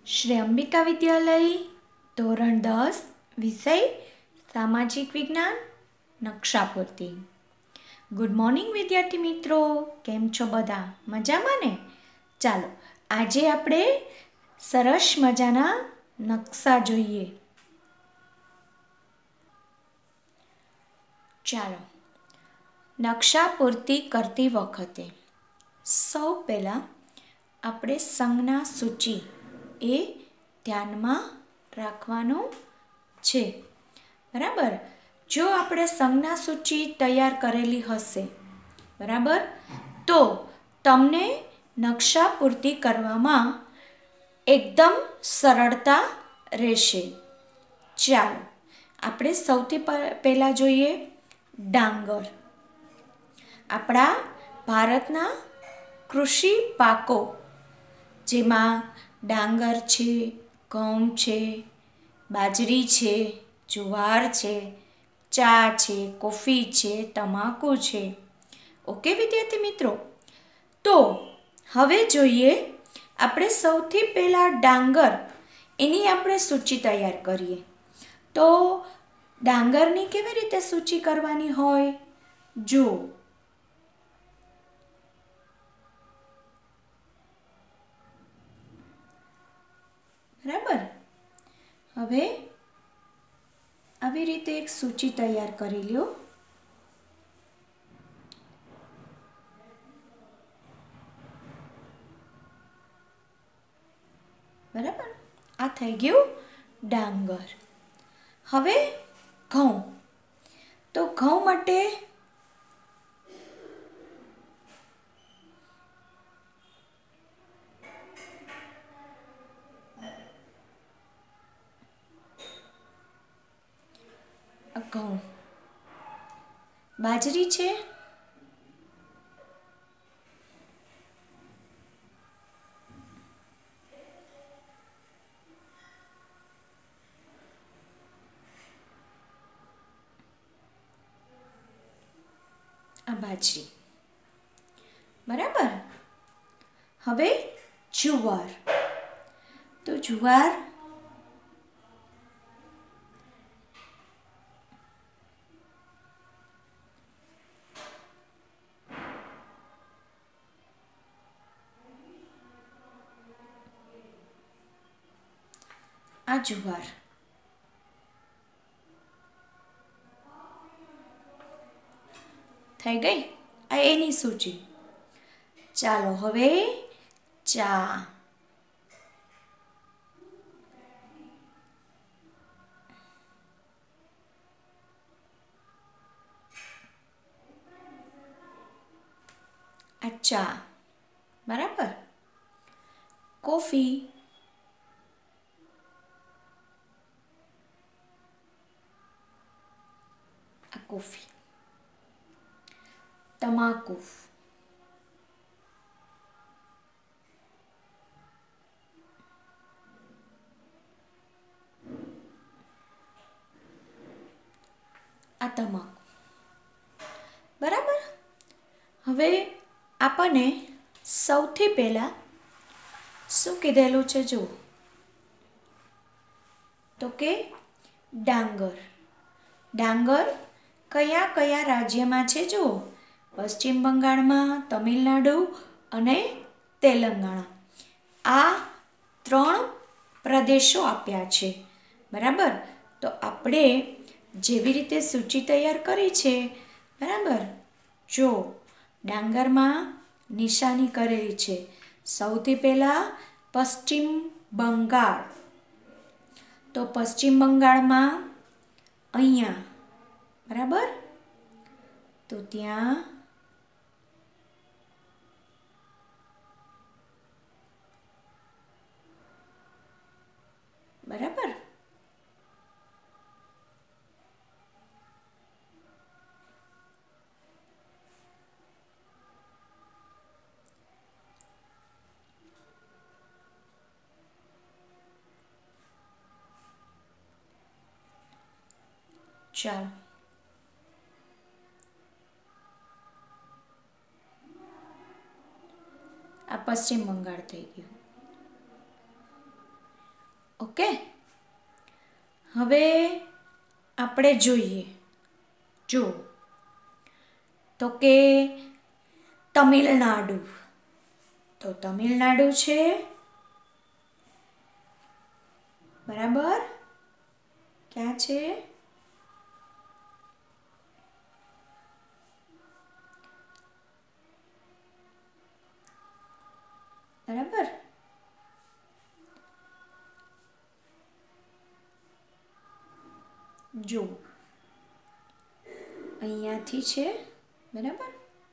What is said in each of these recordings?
श्री अंबिका विद्यालय धोरण 10 विषय सामाजिक विज्ञान नक्शापूर्ति। गुड मॉर्निंग विद्यार्थी मित्रों, केम छो बधा मजामां ने? चालो आजे आपणे सरस मजाना नक्शा जोईए। चालो नक्शा पूर्ति करती वखते सौ पहला આપણે સંજ્ઞા સૂચિ એ ધ્યાનમાં રાખવાનું છે। બરાબર, જો આપણે સંજ્ઞા સૂચિ તૈયાર કરેલી હશે, બરાબર, તો તમને નકશા પૂર્તિ કરવામાં એકદમ સરળતા રહેશે। ચાલો આપણે સૌથી પહેલાં જોઈએ ડાંગર। આપણા ભારતના કૃષિ પાકો જેમાં ડાંગર છે, ઘઉં છે, બાજરી છે, જુવાર છે, ચા છે, કોફી છે, તમાકુ છે। ઓકે વિદ્યાર્થી મિત્રો, તો હવે જોઈએ આપણે સૌથી પહેલાં ડાંગર એની આપણે સૂચિ તૈયાર કરીએ। તો ડાંગરની કેવી રીતે સૂચિ કરવાની હોય જુઓ। બરાબર, હવે આવી રીતે એક સૂચિ તૈયાર કરી લ્યો। બરાબર, આ થઈ ગયું ડાંગર। હવે ઘઉં, તો ઘઉં માટે ઘઉં, બાજરી છે, આ બાજરી, બરાબર। હવે જુવાર, તો જુવાર આ જુવાર, થઈ ગઈ આ એની સૂચિ। ચાલો હવે ચા, આ ચા, બરાબર। કોફી, આ કોફી, તમાકુ, આ તમાકુ, બરાબર। હવે આપણને સૌથી પહેલાં શું કીધેલું છે જુઓ, તો કે ડાંગર। ડાંગર કયા કયા રાજ્યમાં છે જુઓ, પશ્ચિમ બંગાળમાં, તમિલનાડુ અને તેલંગાણા, આ 3 પ્રદેશો આપ્યા છે, બરાબર। તો આપણે જેવી રીતે સૂચિ તૈયાર કરી છે, બરાબર, જો ડાંગરમાં નિશાની કરેલી છે। સૌથી પહેલાં પશ્ચિમ બંગાળ, તો પશ્ચિમ બંગાળમાં અહીંયા, બરાબર, તો ત્યાં બરાબર, ચાલો આ પશ્ચિમ બંગાળ થઈ ગયું। ઓકે, હવે આપણે જોઈએ, જો તો કે તમિલનાડુ, તો તમિલનાડુ છે, બરાબર, ક્યાં છે? બરાબર, જો અહીંયાથી છે, બરાબર,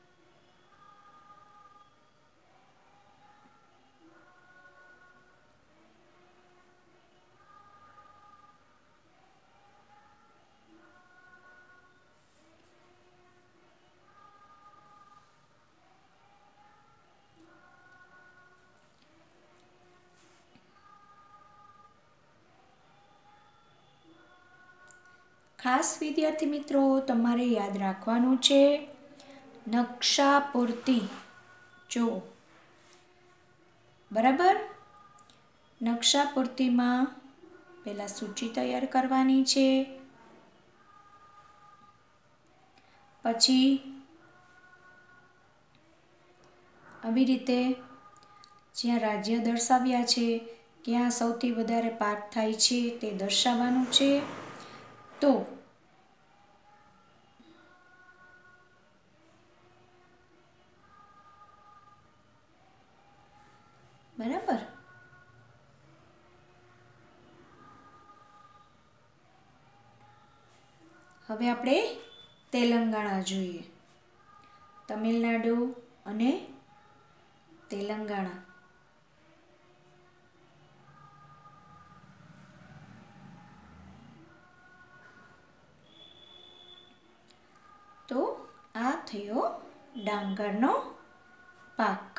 ખાસ વિદ્યાર્થી મિત્રો તમારે યાદ રાખવાનું છે, નકશા પૂરતી, જો બરાબર, નકશા પૂર્તિમાં પહેલાં સૂચિ તૈયાર કરવાની છે, પછી આવી રીતે જ્યાં રાજ્ય દર્શાવ્યા છે, ક્યાં સૌથી વધારે પાક થાય છે તે દર્શાવવાનું છે, તો બરાબર, હવે આપણે તેલંગાણા જોઈએ, તમિલનાડુ અને તેલંગાણા, તો આ થયો ડાંગરનો પાક.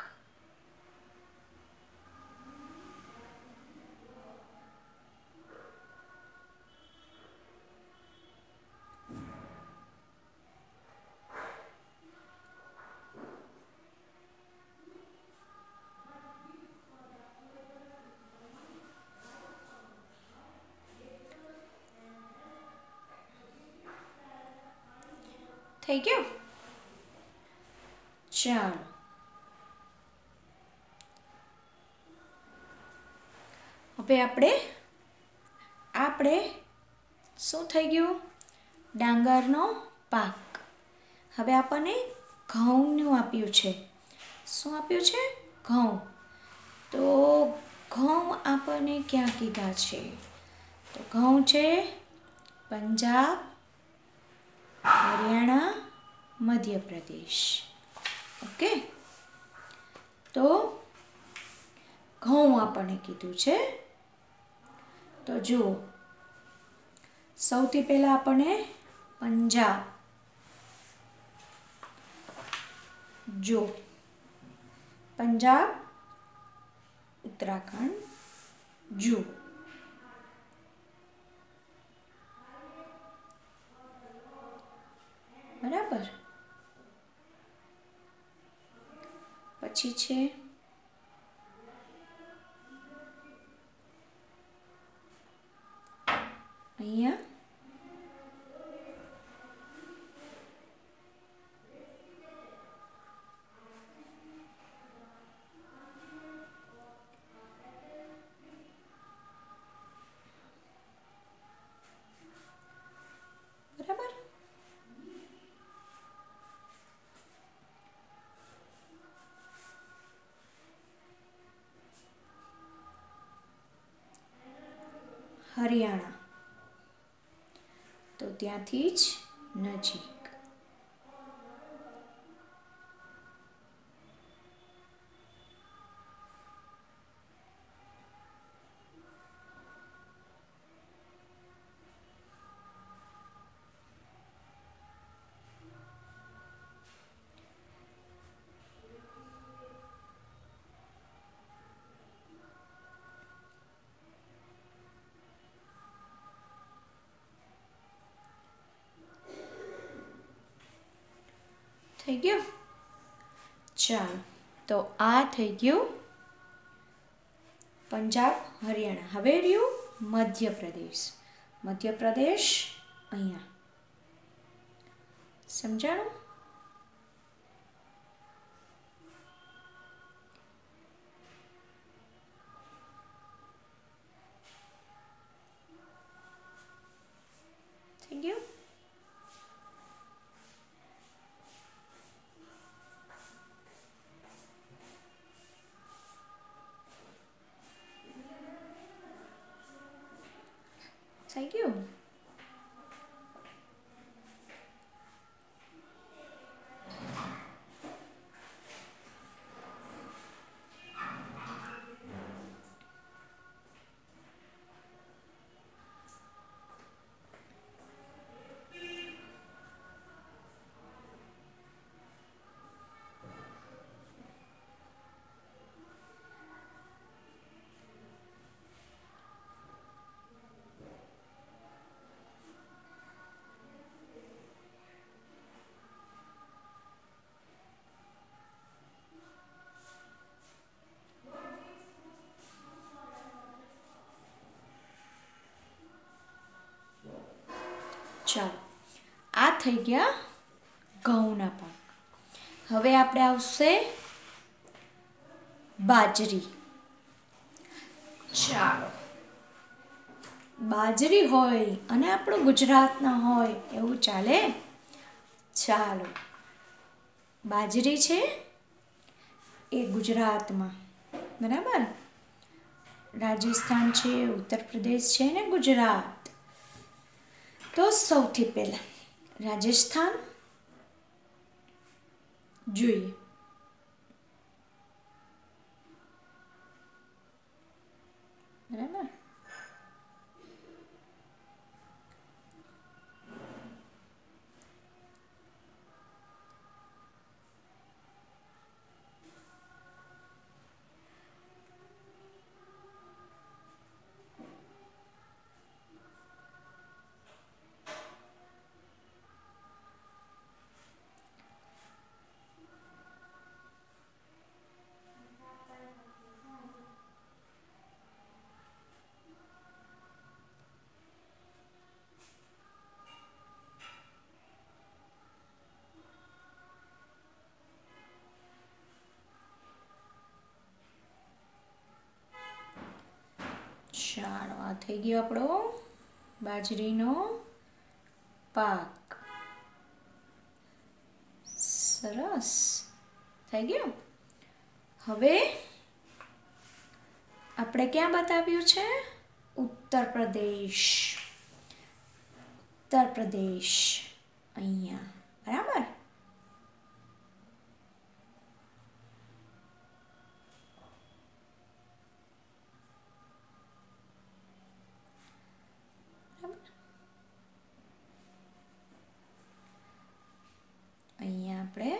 થઈ ગયું? ચાલો, હવે આપણે શું થઈ ગયું? ડાંગરનો પાક. હવે આપણને ઘઉંનું આપ્યું છે. શું આપ્યું છે? ઘઉં. તો ઘઉં આપણને ક્યાં કીધા છે? તો ઘઉં છે પંજાબ, હરિયાણા, મધ્યપ્રદેશ. ઓકે, તો ઘઉં આપણને કીધું છે. તો જુઓ, સૌથી પહેલાં આપણને પંજાબ, જો પંજાબ, ઉત્તરાખંડ, જુઓ બરાબર, પછી છે અહીંયા બરાબર, હરિયાણા, તો ત્યાંથી જ નજીક. થઈ ગયું? ચાલો, તો આ થઈ ગયું પંજાબ, હરિયાણા. હવે રહ્યું મધ્યપ્રદેશ. મધ્યપ્રદેશ અહીંયા. સમજાણું? થઈ ગયું? થઈ ગયું? ચાલો, આ થઈ ગયા ઘઉંના પાક. હવે આપણે આવશે બાજરી. ચાલો, બાજરી હોય અને આપણું ગુજરાતના હોય એવું ચાલે? ચાલો, બાજરી છે એ ગુજરાતમાં, બરાબર? રાજસ્થાન છે, ઉત્તર પ્રદેશ છે ને ગુજરાત. તો સૌથી પહેલાં રાજસ્થાન જોઈએ. બરાબર? ચાલો, આ થઈ ગયો આપણો બાજરીનો પાક. સરસ થઈ ગયું. હવે આપણે ક્યાં બતાવ્યું છે? ઉત્તર પ્રદેશ. ઉત્તર પ્રદેશ અહીંયા, બરાબર? અહીંયા આપણે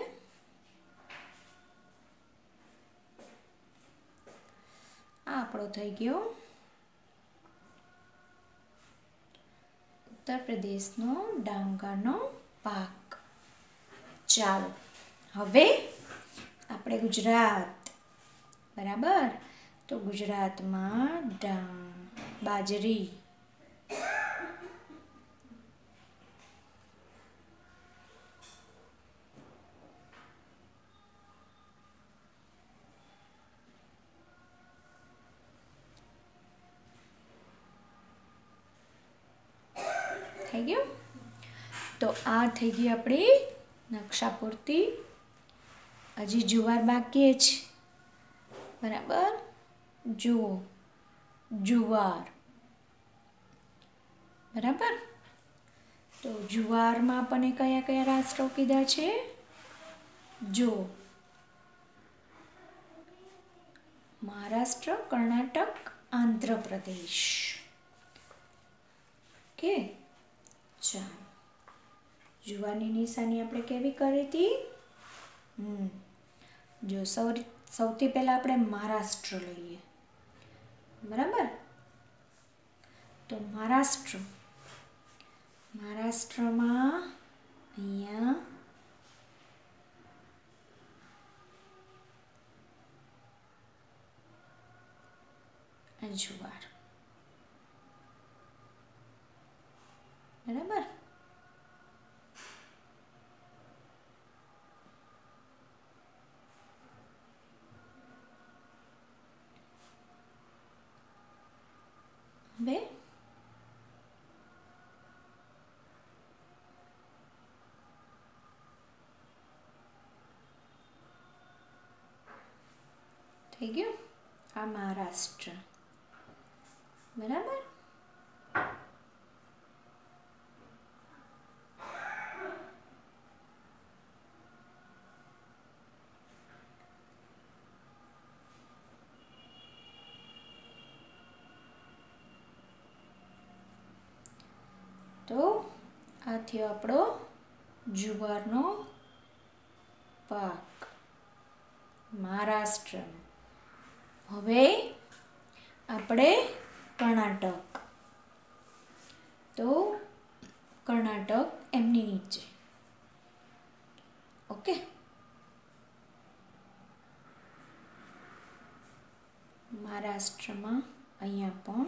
આપણો થઈ ગયો ઉત્તર પ્રદેશનો ડાંગરનો પાક. ચાલો, હવે આપણે ગુજરાત, બરાબર? તો ગુજરાતમાં બાજરી. થઈ ગયું? તો આ થઈ ગઈ આપણી નકશા પૂરતી. હજી જુવાર બાકી જ, બરાબર? જુઓ, જુવાર, બરાબર? તો જુવારમાં આપણને કયા કયા રાષ્ટ્રો કીધા છે? જો, મહારાષ્ટ્ર, કર્ણાટક, આંધ્રપ્રદેશ. ઓકે, ચાલો. જુવારની નિશાની આપણે કેવી કરી હતી? જો સૌથી પહેલાં આપણે મહારાષ્ટ્ર લઈએ, બરાબર? તો મહારાષ્ટ્રમાં અહીંયા જુવાર. બરાબર. હવે થઈ ગયું. આ મહારાષ્ટ્ર. બરાબર. તો આ થયો આપણો જુવારનો પાક મહારાષ્ટ્રનો. હવે આપણે કર્ણાટક. તો કર્ણાટક એમની નીચે. ઓકે. મહારાષ્ટ્રમાં અહીંયા પણ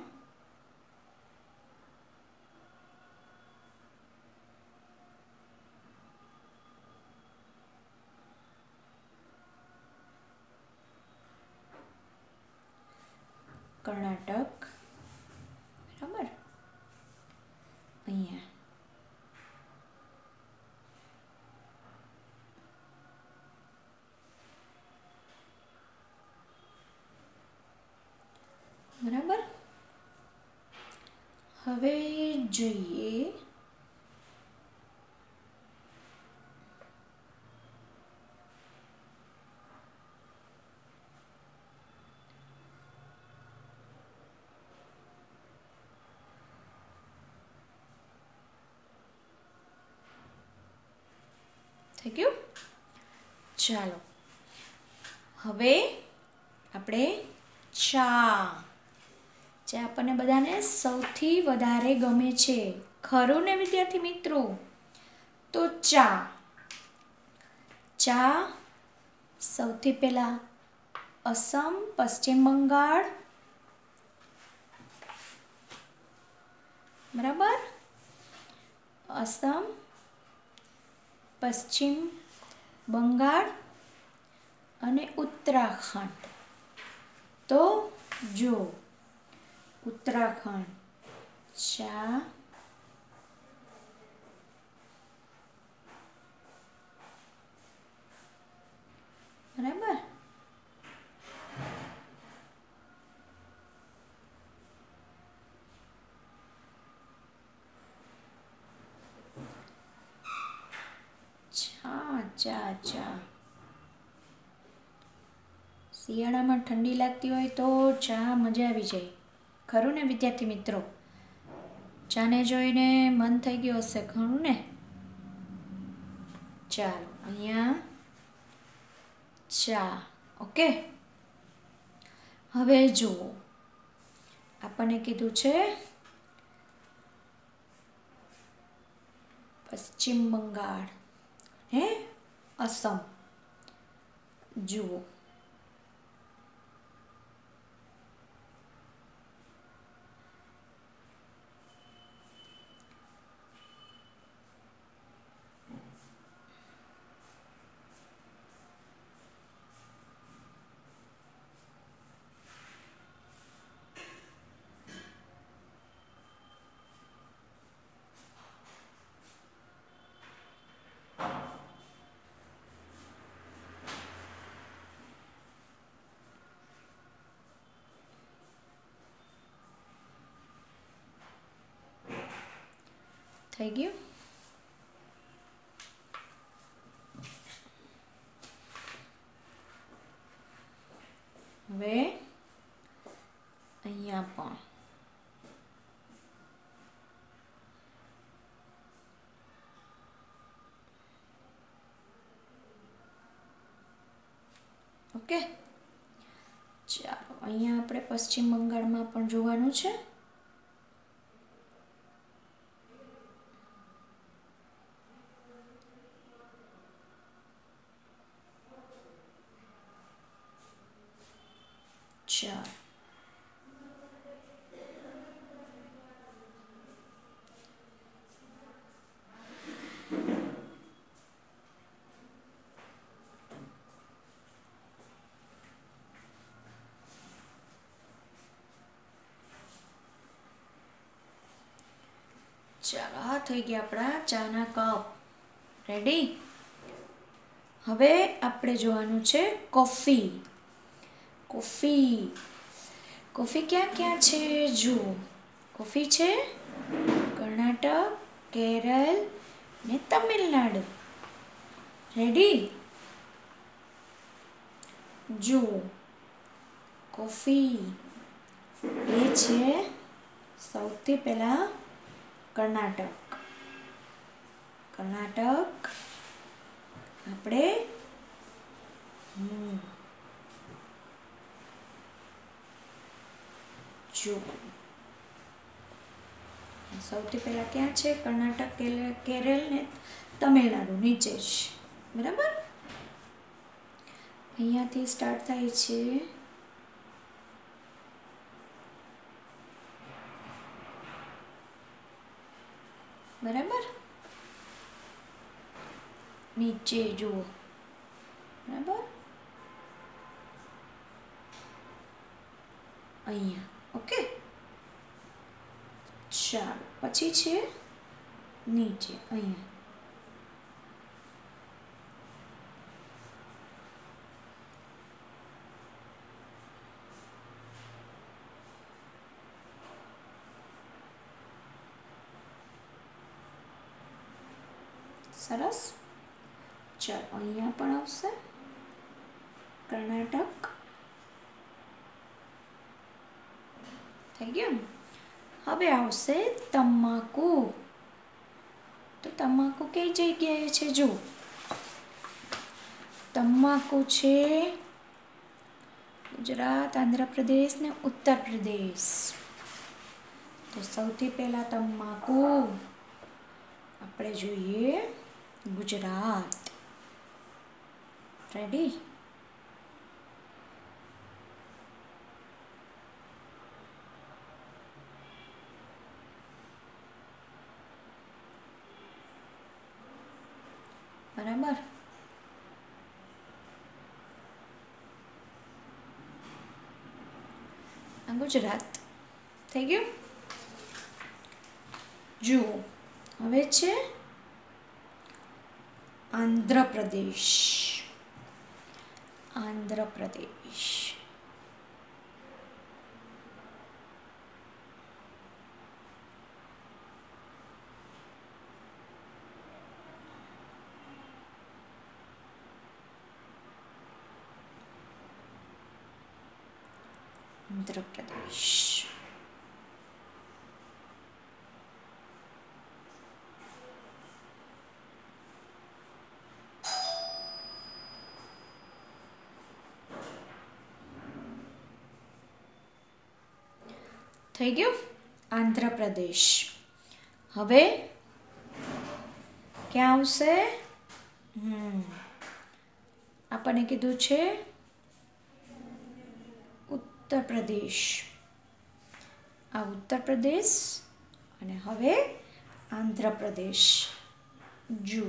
કર્ણાટક. બરાબર. અહીંયા બરાબર. હવે જોઈએ થઈ ગયું. ચાલો હવે આપણે ચા. ચા આપણને બધાને સૌથી વધારે ગમે છે, ખરું ને વિદ્યાર્થી મિત્રો? તો ચા. ચા સૌથી પહેલા અસમ, પશ્ચિમ બંગાળ. બરાબર. અસમ, પશ્ચિમ બંગાળ અને ઉત્તરાખંડ. તો જો ઉત્તરાખંડ ચા બરાબર. ચા ચા ચા શિયાળામાં ઠંડી લાગતી હોય તો ચા મજા આવી જાય, ખરું ને વિદ્યાર્થી મિત્રો? ચાને જોઈને મન થઈ ગયું હશે, ખરું ને? ચાલો અહીંયા ચા. ઓકે. હવે જુઓ, આપણને કીધું છે પશ્ચિમ બંગાળ હે અસમ. જુઓ થઈ ગયું. હવે અહીંયા પણ ઓકે. ચાલો અહીંયા આપણે પશ્ચિમ બંગાળમાં પણ જોવાનું છે. ચાલો ચાલો, આ થઈ ગયા આપણા ચાના કપ. રેડી? હવે આપણે જોવાનું છે કોફી. કોફી કોફી ક્યાં ક્યાં છે જુઓ. કોફી છે કર્ણાટક, કેરળ ને તમિલનાડુ. રેડી? જુઓ, કોફી એ છે સૌથી પહેલા કર્ણાટક. આપણે જુઓ, સૌથી પહેલા ક્યાં છે? કર્ણાટક, કેરળ ને તમિલનાડુ નીચે જ. બરાબર? અહીંયાથી સ્ટાર્ટ થાય છે. બરાબર? નીચે જુઓ. બરાબર? અહીંયા. ઓકે, ચાલો, પછી છે નીચે અહીંયા. સરસ. ચાલો, અહીંયા પણ આવશે કર્ણાટક. થઈ ગયું. હવે આવશે તમાકુ. તો તમાકુ કઈ જગ્યાએ છે જો. તમાકુ છે ગુજરાત, આંધ્રપ્રદેશ ને ઉત્તર પ્રદેશ. તો સૌથી પહેલા તમાકુ આપણે જોઈએ ગુજરાત. રેડી? બરાબર? આ ગુજરાત થઈ ગયું. જુઓ, હવે છે આંધ્રપ્રદેશ. આંધ્રપ્રદેશ. આંધ્રપ્રદેશ. થઈ ગયું આંધ્રપ્રદેશ. હવે ક્યાં આવશે? આપણને કીધું છે ઉત્તર પ્રદેશ. આ ઉત્તર પ્રદેશ અને હવે આંધ્રપ્રદેશ. જુઓ,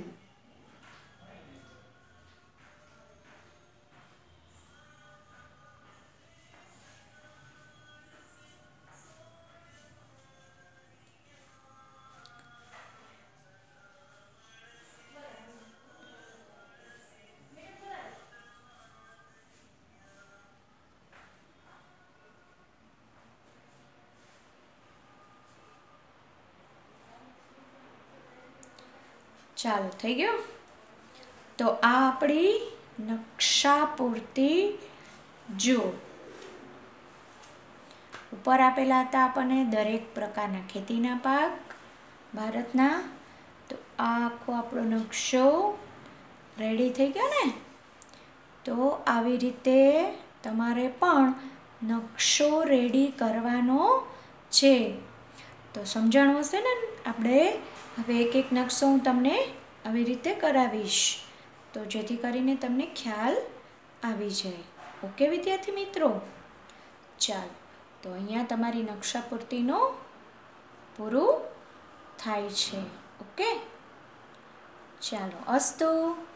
ચાલો, થઈ ગયું. તો આ આપણી નકશા પૂરતી જુઓ. ઉપર આપેલા હતા આપણને દરેક પ્રકારના ખેતીના પાક ભારતના. તો આ આખો આપણો નકશો રેડી થઈ ગયો ને. તો આવી રીતે તમારે પણ નકશો રેડી કરવાનો છે. તો સમજણ હશે ને? આપણે હવે એક એક નકશો હું તમને આવી રીતે કરાવીશ, તો જેથી કરીને તમને ખ્યાલ આવી જાય. ઓકે વિદ્યાર્થી મિત્રો? ચાલો, તો અહીંયા તમારી નકશા પૂર્તિનો પૂરું થાય છે. ઓકે, ચાલો, અસ્તુ.